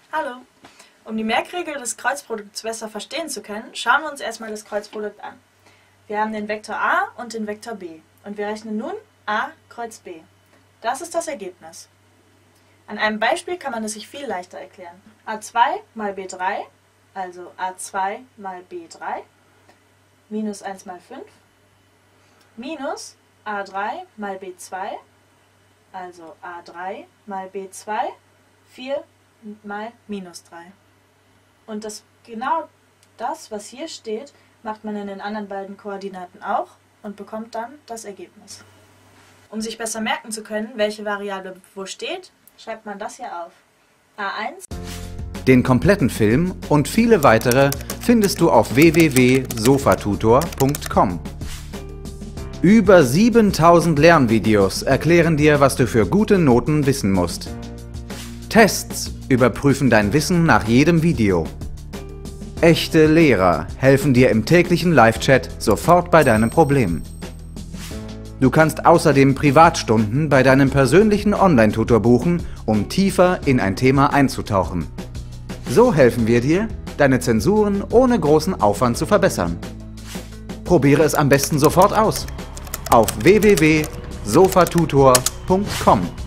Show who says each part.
Speaker 1: Hallo! Um die Merkregel des Kreuzprodukts besser verstehen zu können, schauen wir uns erstmal das Kreuzprodukt an. Wir haben den Vektor a und den Vektor b und wir rechnen nun a kreuz b. Das ist das Ergebnis. An einem Beispiel kann man es sich viel leichter erklären. a2 mal b3, also a2 mal b3, minus 1 mal 5, minus a3 mal b2, also a3 mal b2, 4 mal minus 3. Und genau das, was hier steht, macht man in den anderen beiden Koordinaten auch und bekommt dann das Ergebnis. Um sich besser merken zu können, welche Variable wo steht, schreibt man das hier auf. a1.
Speaker 2: Den kompletten Film und viele weitere findest du auf www.sofatutor.com. Über 7000 Lernvideos erklären dir, was du für gute Noten wissen musst. Tests überprüfen dein Wissen nach jedem Video. Echte Lehrer helfen dir im täglichen Live-Chat sofort bei deinem Problem. Du kannst außerdem Privatstunden bei deinem persönlichen Online-Tutor buchen, um tiefer in ein Thema einzutauchen. So helfen wir dir, deine Zensuren ohne großen Aufwand zu verbessern. Probiere es am besten sofort aus auf www.sofatutor.com.